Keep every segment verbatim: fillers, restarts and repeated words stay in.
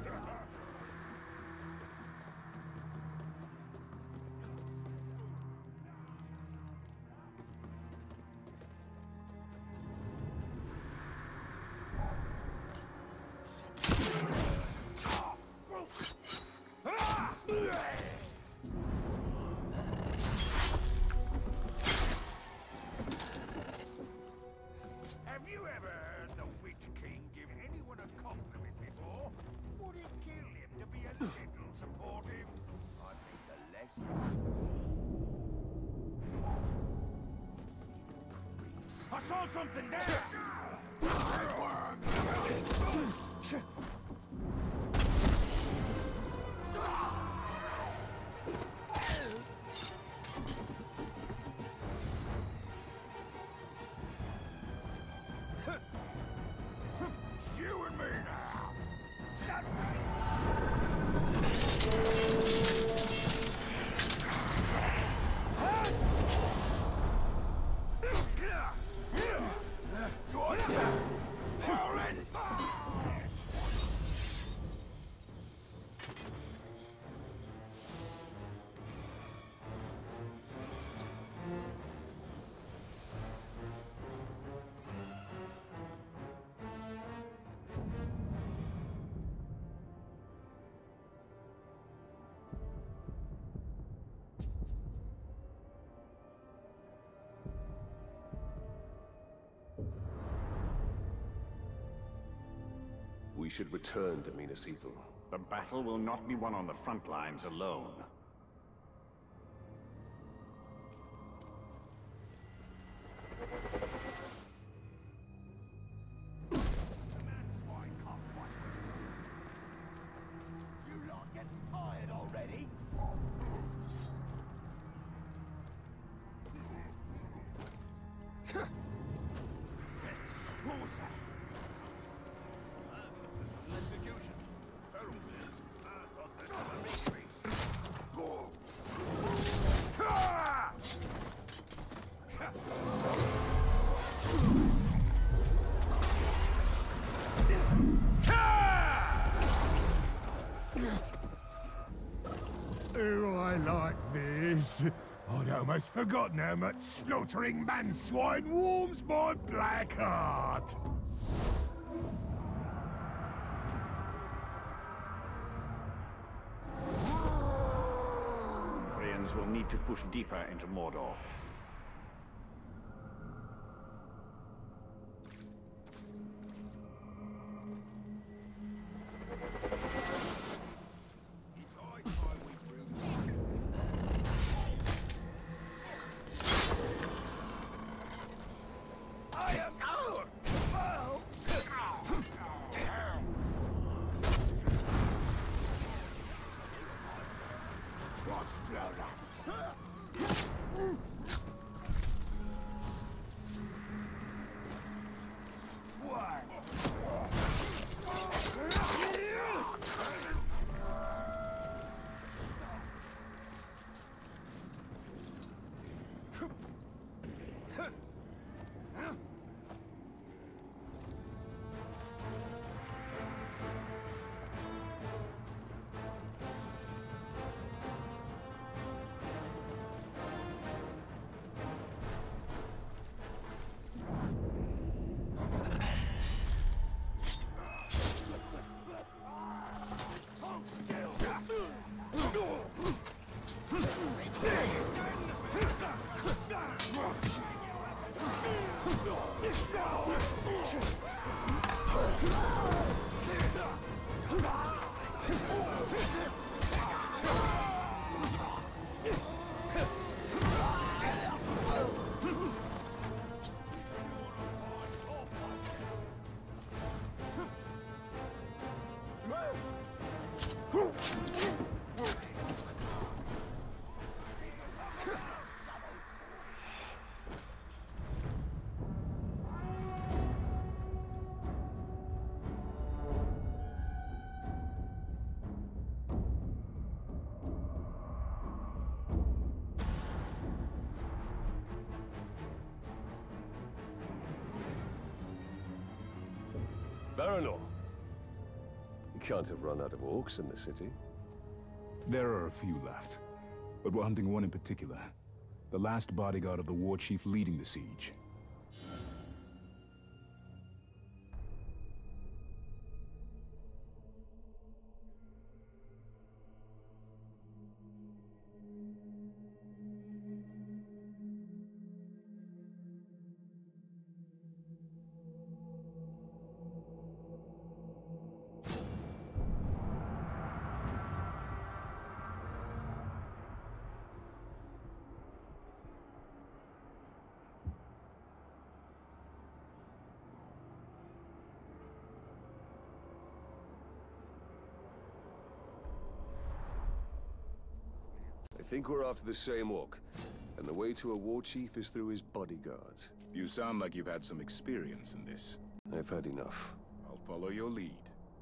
Have you ever heard the Witch King give anyone a compliment before? Would it kill him to be a little supportive? I think the less... I saw something there! You and me now! We should return to Minas Ithil. The battle will not be won on the front lines alone. You lot getting tired already? What was that? Execution. Terrible. I thought that's a victory. Go! Oh, I like this. I'd almost forgotten how much slaughtering man-swine warms my black heart. Koreans will need to push deeper into Mordor. Baranor, can't have run out of orcs in the city. There are a few left, but we're hunting one in particular. The last bodyguard of the war chief leading the siege. I think we're after the same orc, and the way to a war chief is through his bodyguards. You sound like you've had some experience in this. I've had enough. I'll follow your lead.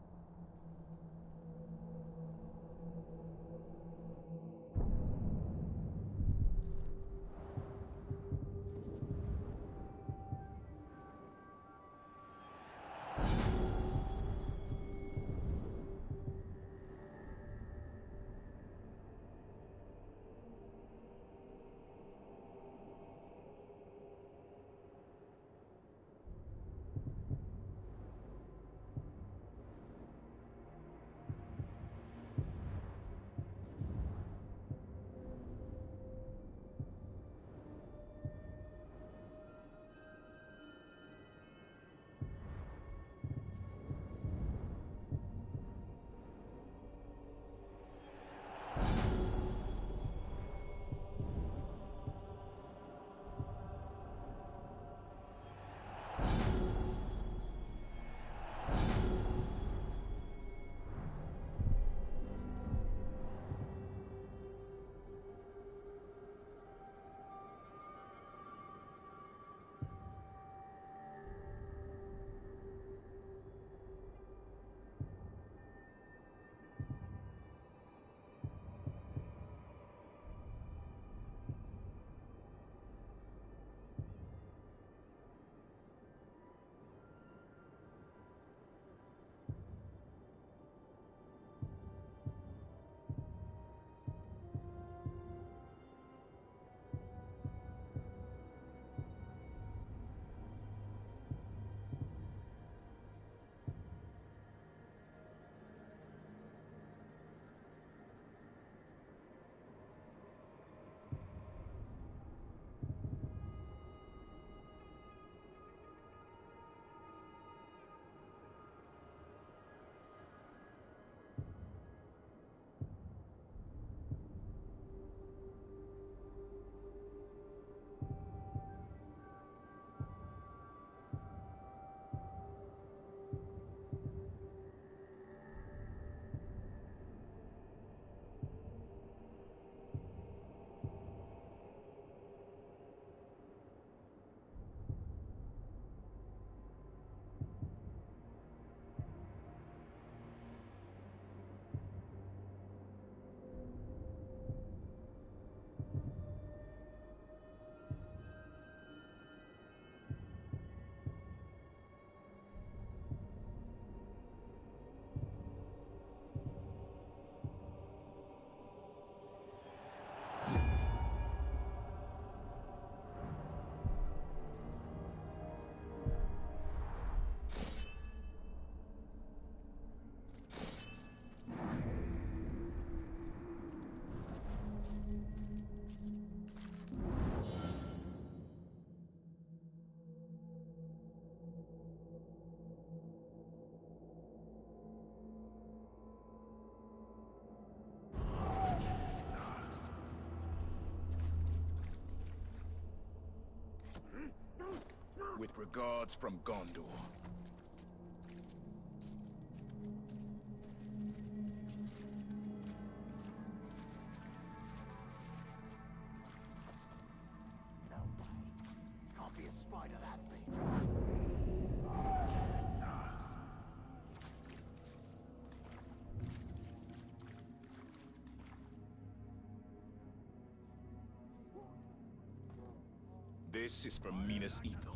With regards from Gondor. No way. Can't be a spider that big. This is from Minas Ithil.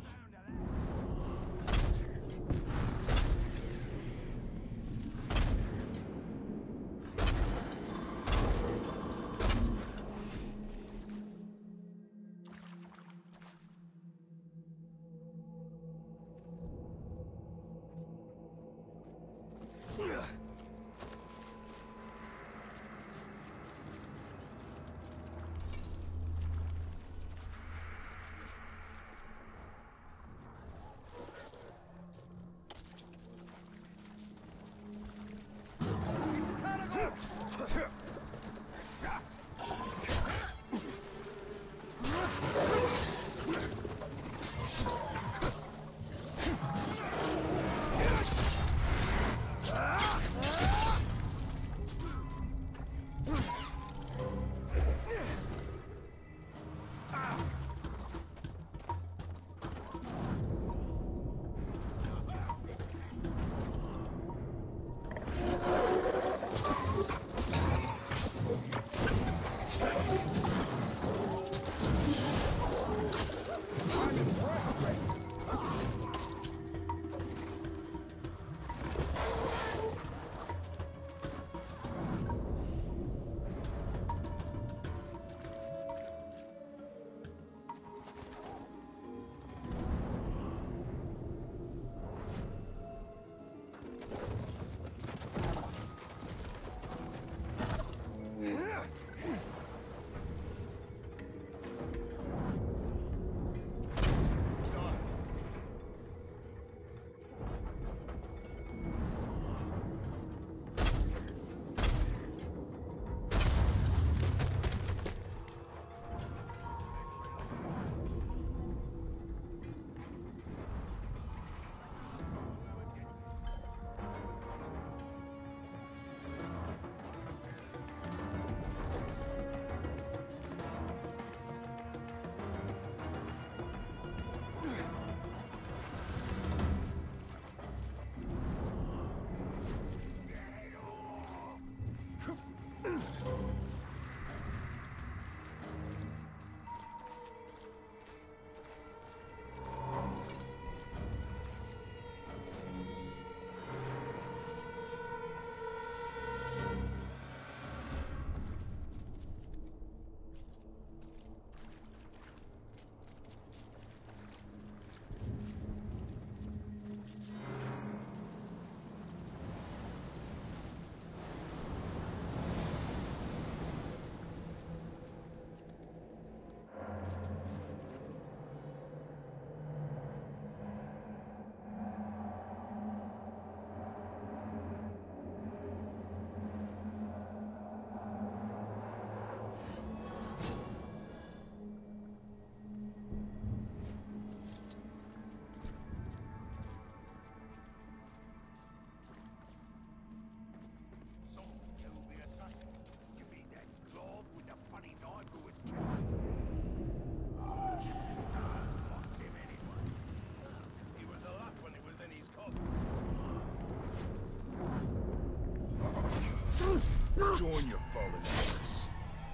join your fallen brothers.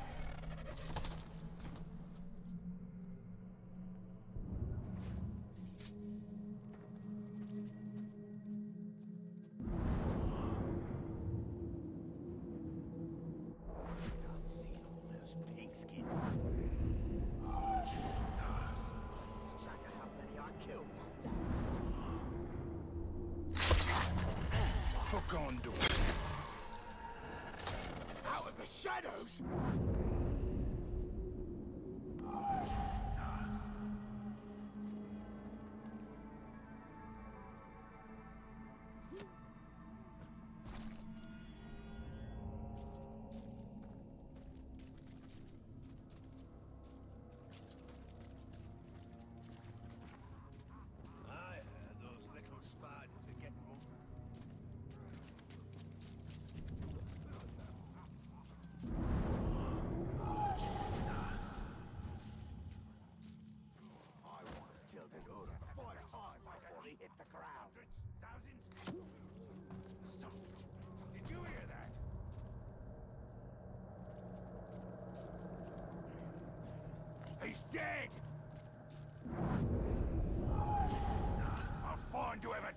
For Gondor. Out of the shadows! I heard those little spiders are getting more. Did you hear that? He's dead! I'll find whoever...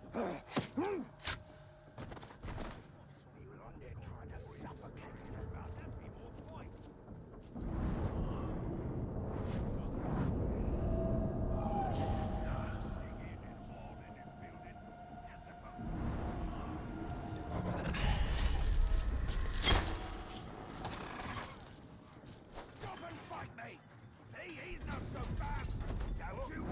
We were on there trying to suffocate him. That'd be more point. Stop and fight me! See, he's not so bad! Don't you?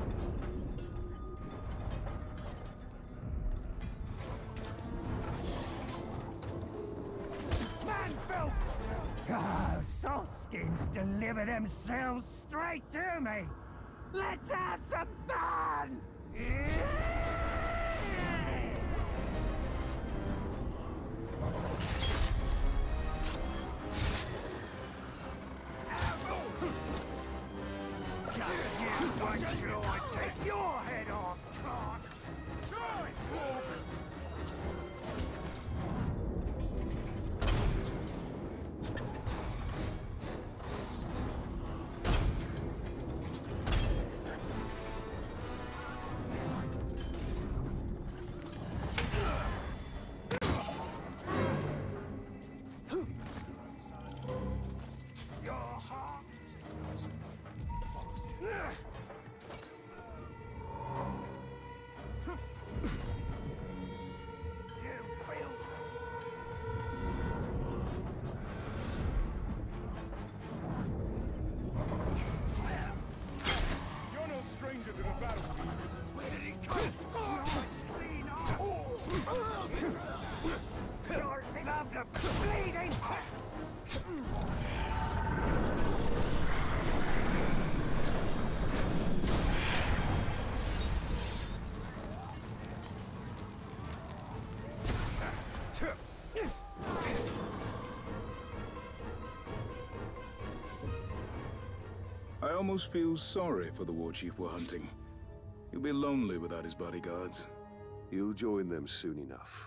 Manfilth! Oh, softskins deliver themselves straight to me! Let's have some fun! Just you wait till I take your head off, Clark! Throw it, Walk! Your heart! You failed! You're no stranger to the battlefield. Where did he come from? Your love of bleeding! I almost feel sorry for the war chief we're hunting. He'll be lonely without his bodyguards. He'll join them soon enough.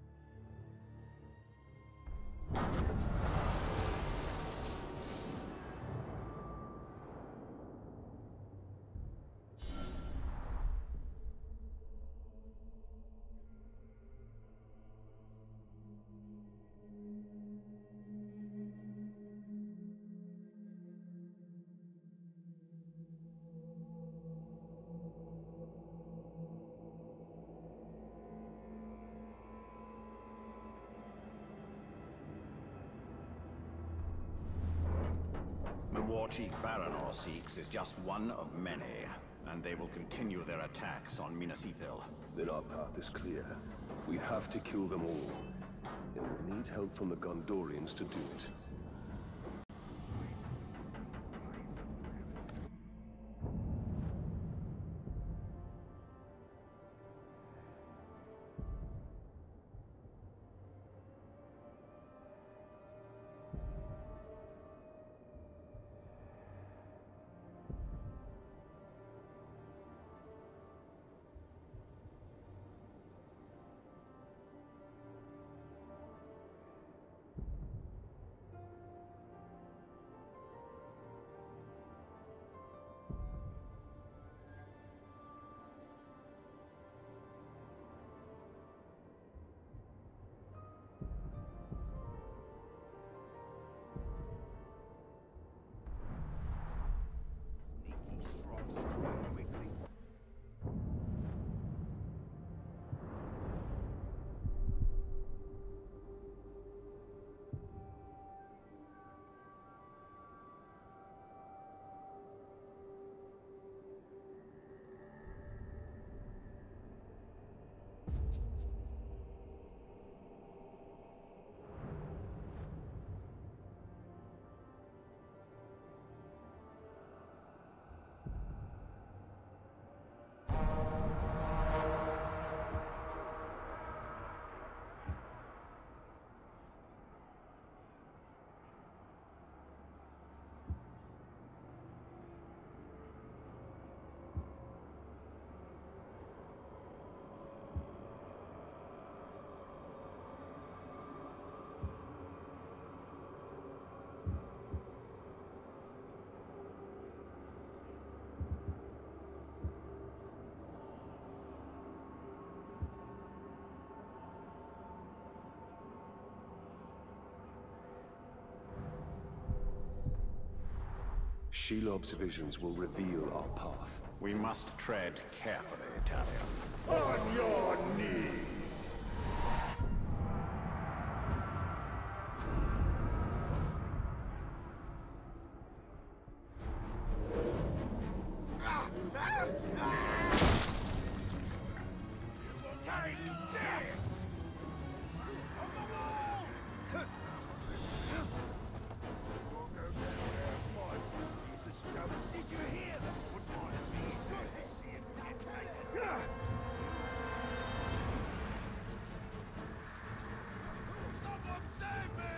The war chief Baranor seeks is just one of many, and they will continue their attacks on Minas Ithil. Then our path is clear. We have to kill them all. And we'll need help from the Gondorians to do it. Shelob's visions will reveal our path. We must tread carefully, Talion. On your knees! Did you hear that? Would mind me good to see it get taken. Someone save me!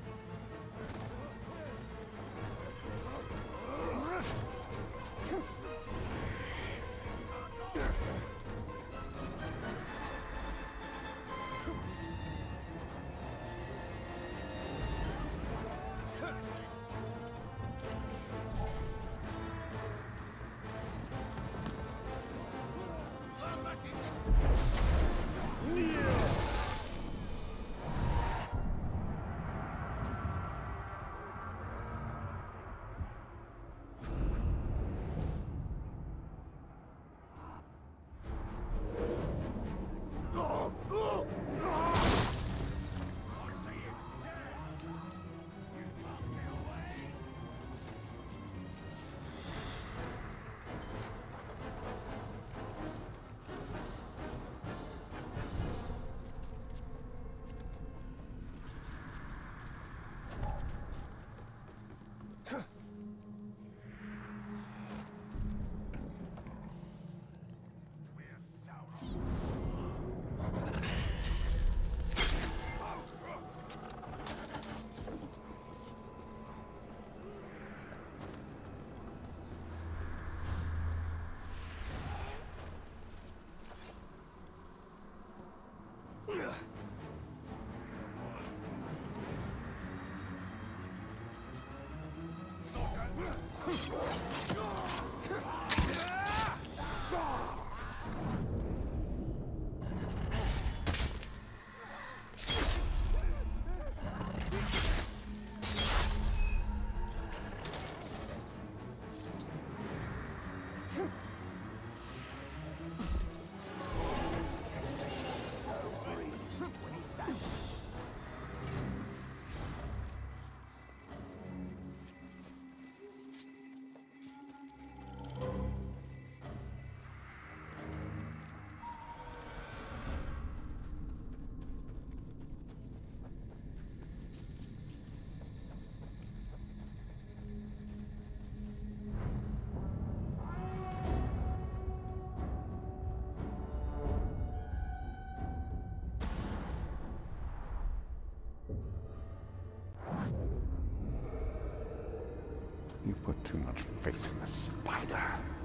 You put too much faith in the spider.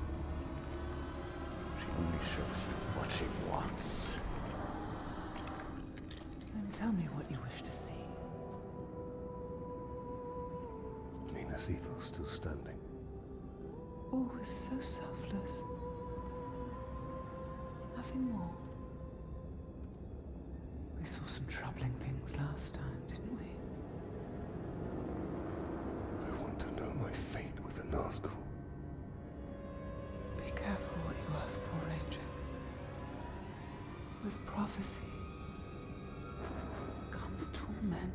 She only shows you what she wants. Then tell me what you wish to see. Minas Ethel still standing. Always so selfless. Nothing more. We saw some troubling things last time, didn't we? I want to know my fate with the Nazgul. Be careful what you ask for, Ranger. With prophecy comes torment.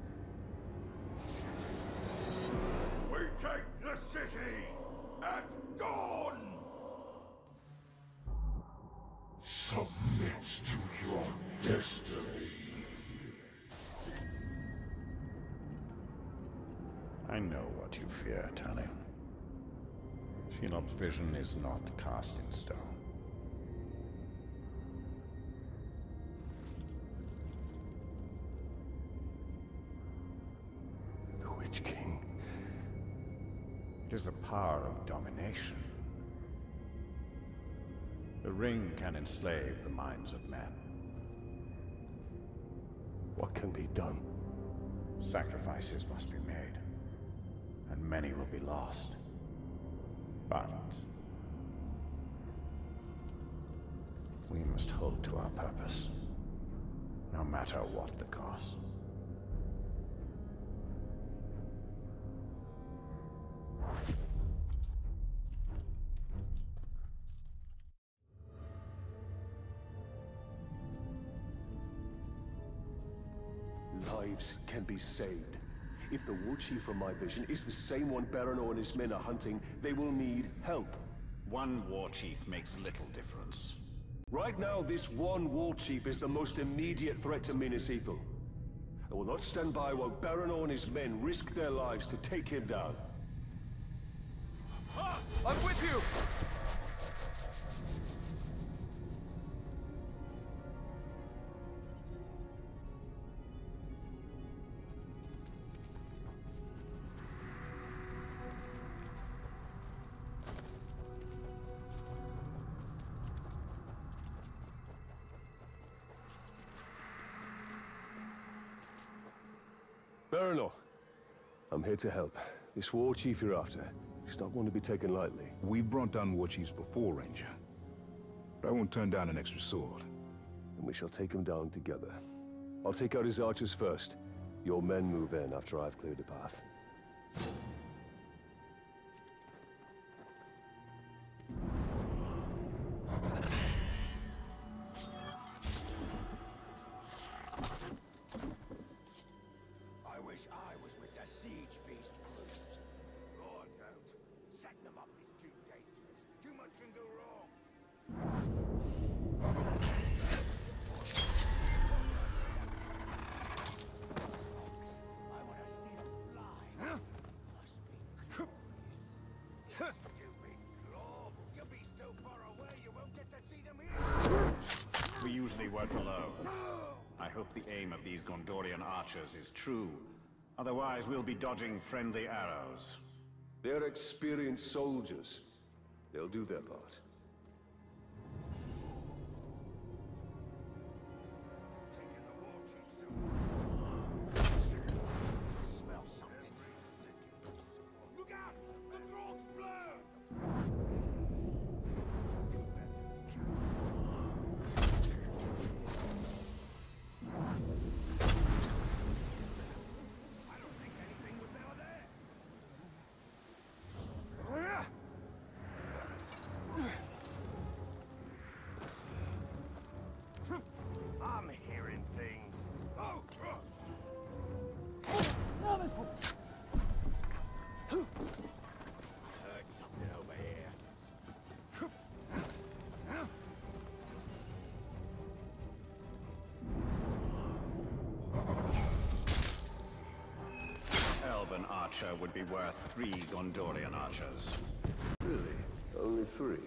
We take the city at dawn! Submit to your destiny. I know what you fear, Talion. Shelob's vision is not cast in stone. The Witch King. It is the power of domination. The ring can enslave the minds of men. What can be done? Sacrifices must be made, and many will be lost. But we must hold to our purpose, no matter what the cost. lives can be saved. If the war chief from my vision is the same one Baranor and his men are hunting, they will need help. One war chief makes little difference. Right now, this one war chief is the most immediate threat to Minas Ithil. I will not stand by while Baranor and his men risk their lives to take him down. Ah, I'm with you! Baranor, I'm here to help. This war chief you're after, he's not one to be taken lightly. We've brought down war chiefs before, Ranger. But I won't turn down an extra sword. And we shall take him down together. I'll take out his archers first. Your men move in after I've cleared the path. I wish I was with the Siege Beast crews. Lord out. Setting them up is too dangerous. Too much can go wrong. I want to see them fly. Must be glorious. Stupid glob. You'll be so far away you won't get to see them here. We usually work alone. I hope the aim of these Gondorian archers is true. Otherwise, we'll be dodging friendly arrows. They're experienced soldiers. They'll do their part. Taking the war chief soon. Smell something. Look out! The throat's blurred! I don't think anything was out there. I'm hearing things. Oh! I heard something over here. Elven archer would be worth three Gondorian archers. Really? Only three?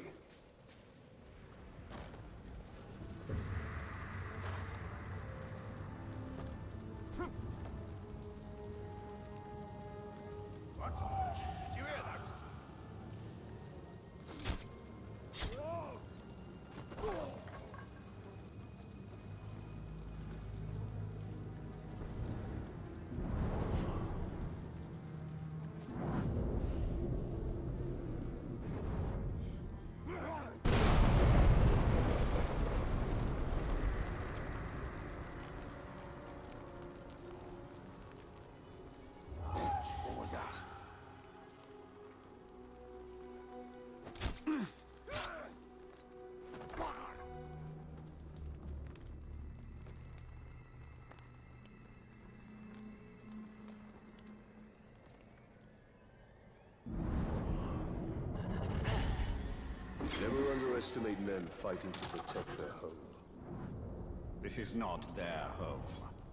What? Did you hear that? What was that? Never underestimate men fighting to protect their home. This is not their home.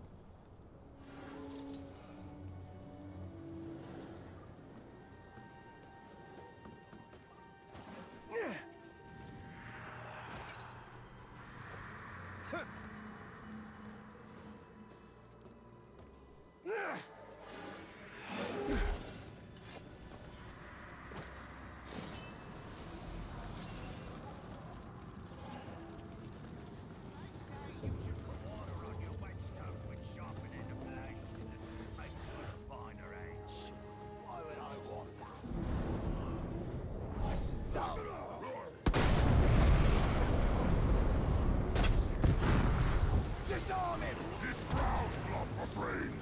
Disarm him! It growls blood for brains.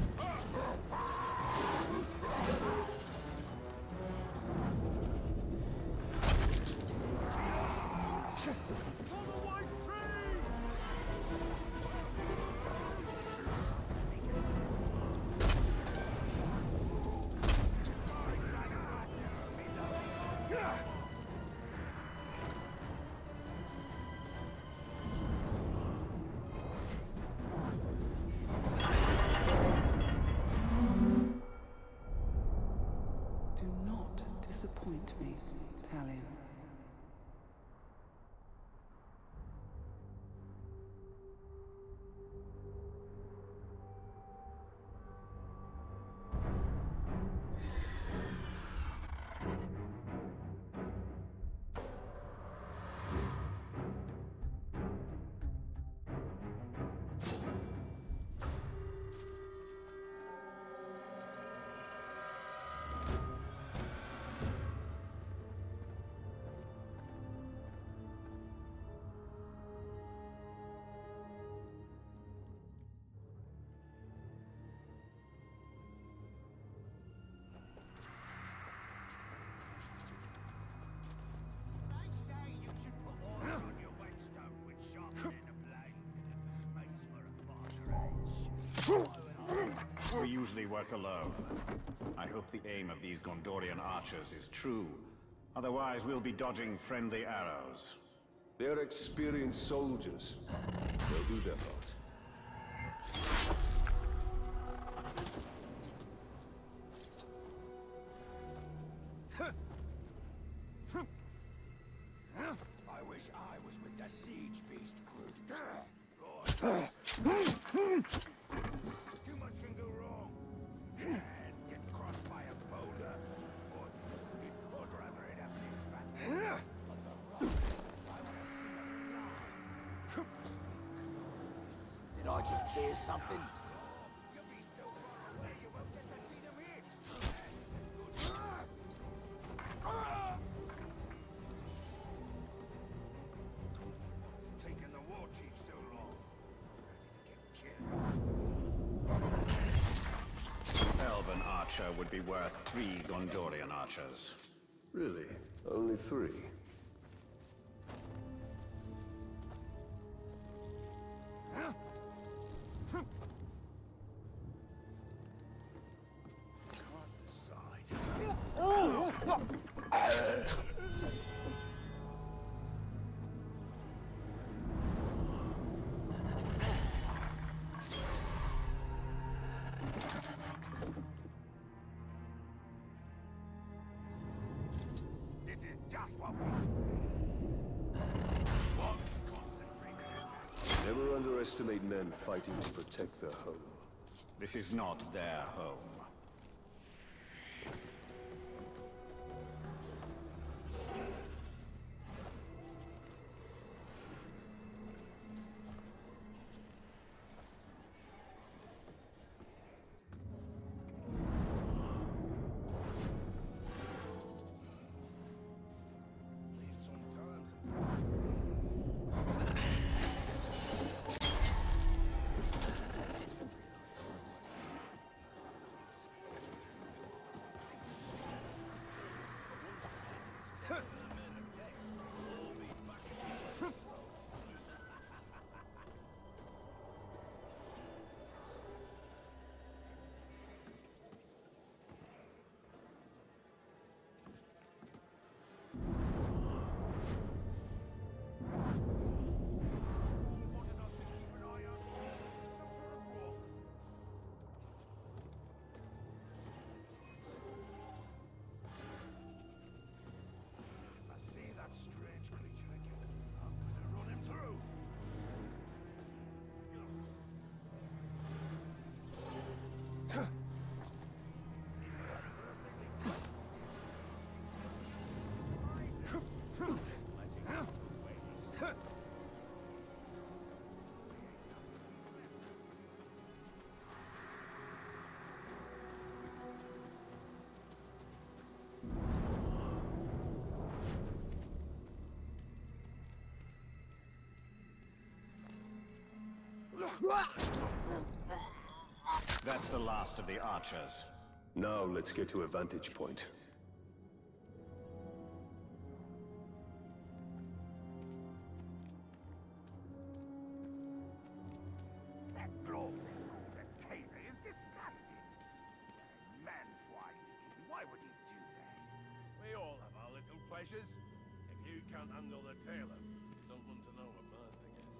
For the white tree! to meet Talion. They say you should put oil on your whetstone with sharpening a blade. Makes for a finer edge. We usually work alone. I hope the aim of these Gondorian archers is true. Otherwise, we'll be dodging friendly arrows. They're experienced soldiers. They'll do their part. I wish I was with the siege beast crew. Lord. Too much can go wrong. And get crossed by a boulder. Or you'd would rather it happen in fact. But the rocks, I want to see them fly. Did I just hear something? You'll be so far away you won't get to see them hit. What's taking the war chief so long? Ready to get killed. Elven archer would be worth three Gondorian archers. Really? Only three? This is just what we... What? Concentrate. Never underestimate men fighting to protect their home. This is not their home. Sometimes That's the last of the archers. Now let's get to a vantage point. that globe they call the tailor is disgusting. Manswines. Why would he do that? We all have our little pleasures. If you can't handle the tailor, you don't want to know what my thing is.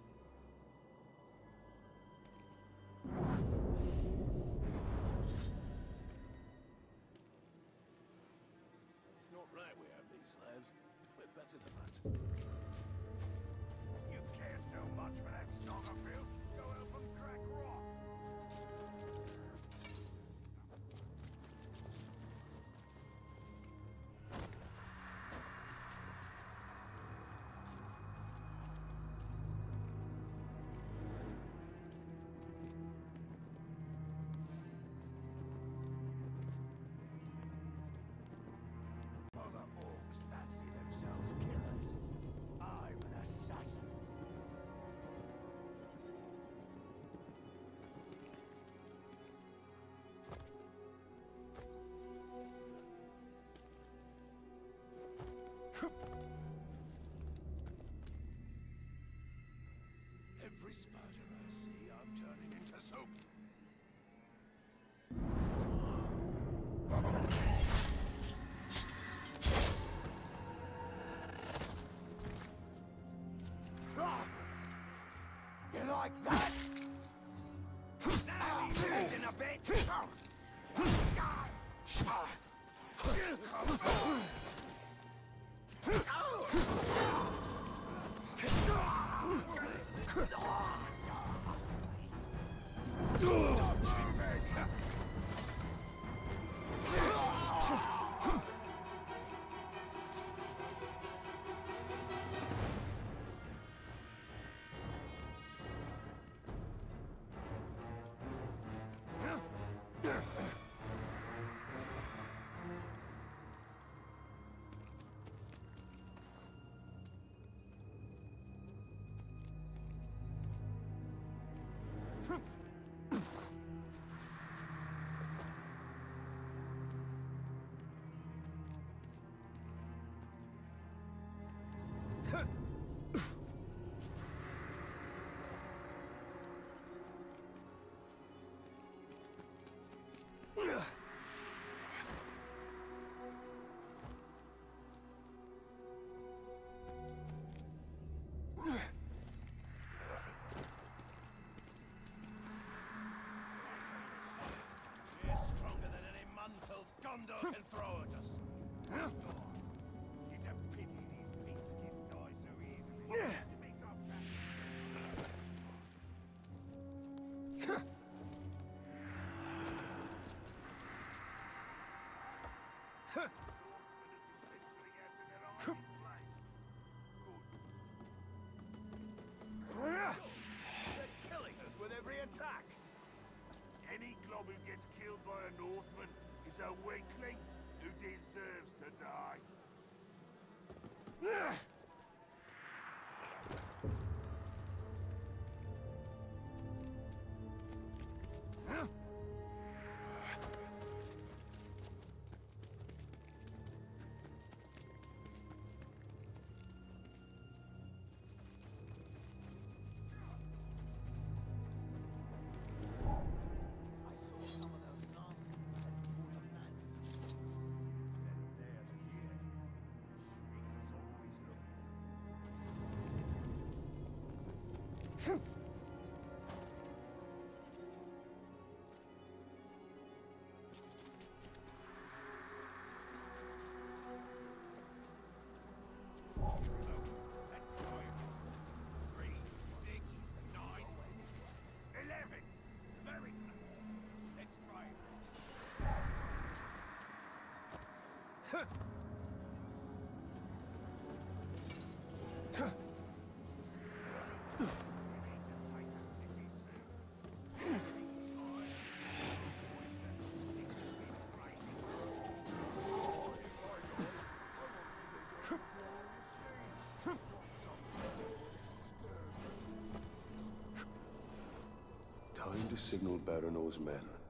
It's not right we have You care so much for that Stoggerfield? Go help him crack rock. Other orcs fancy themselves killers. I'm an assassin. Every spider I see, I'm turning into soup. You like that? Now he's in a bit. Stop moving! He's stronger than any man-filled Gondor can throw at us. It's a pity these pigskins die so easily. It makes our They're killing us with every attack. Any glob who gets killed by a Northman is a weakling who deserves to die. Time to signal Baran's men.